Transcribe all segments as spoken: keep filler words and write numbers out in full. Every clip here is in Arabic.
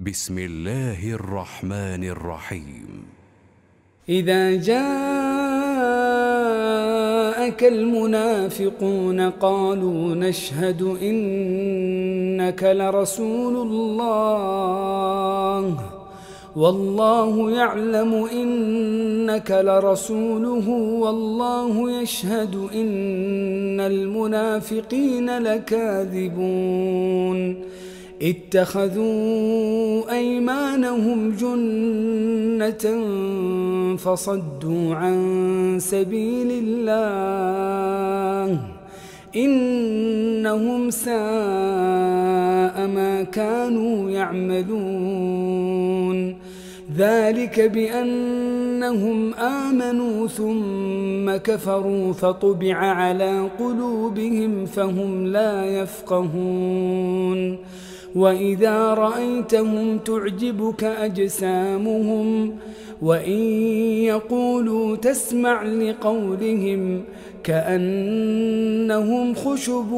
بسم الله الرحمن الرحيم. إذا جاءك المنافقون قالوا نشهد إنك لرسول الله والله يعلم إنك لرسوله والله يشهد إن المنافقين لكاذبون اتخذوا أيمانهم جنة فصدوا عن سبيل الله إنهم ساء ما كانوا يعملون ذلك بأنهم آمنوا ثم كفروا فطبع على قلوبهم فهم لا يفقهون وإذا رأيتهم تعجبك أجسامهم وإن يقولوا تسمع لقولهم كأنهم خشب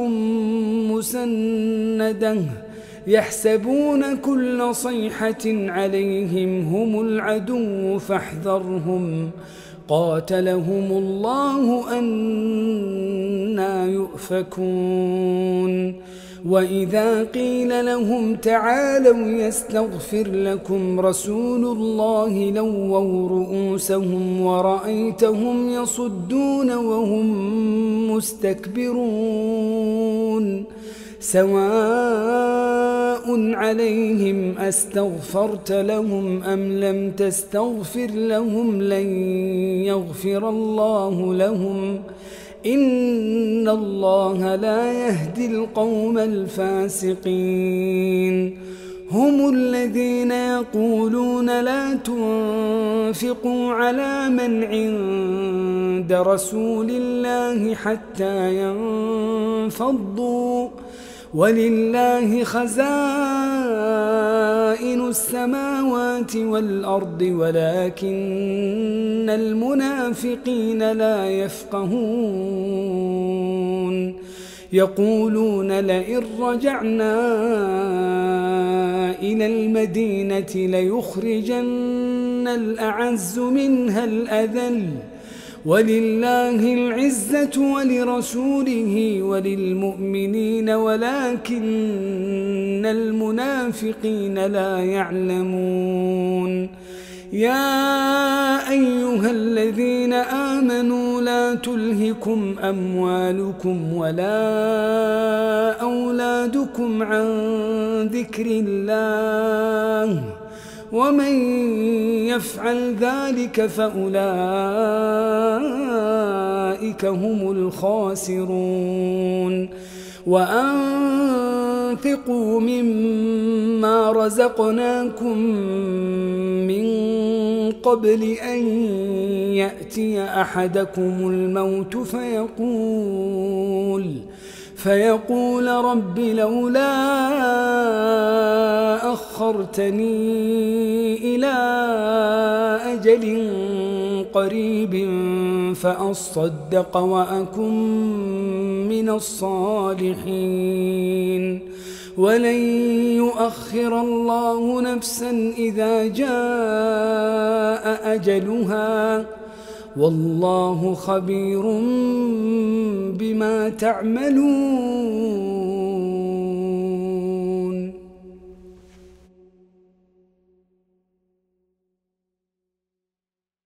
مسندة يحسبون كل صيحة عليهم هم العدو فاحذرهم قاتلهم الله أنى يؤفكون وإذا قيل لهم تعالوا يستغفر لكم رسول الله لووا رؤوسهم ورأيتهم يصدون وهم مستكبرون سواء عليهم أستغفرت لهم أم لم تستغفر لهم لن يغفر الله لهم إن الله لا يهدي القوم الفاسقين هم الذين يقولون لا تنفقوا على من عند رسول الله حتى ينفضوا ولله خزائن السماوات والأرض ولكن المنافقين لا يفقهون يقولون لئن رجعنا إلى المدينة ليخرجن الأعز منها الأذل ولله العزة ولرسوله وللمؤمنين ولكن المنافقين لا يعلمون يا أيها الذين آمنوا لا تلهكم أموالكم ولا أولادكم عن ذكر الله ومن يفعل ذلك فأولئك هم الخاسرون وأنفقوا مما رزقناكم من قبل أن يأتي أحدكم الموت فيقول فيقول رب لولا أخرتني إلى أجل قريب فأصدق وأكن من الصالحين ولن يؤخر الله نفسا إذا جاء أجلها والله خبير بما تعملون.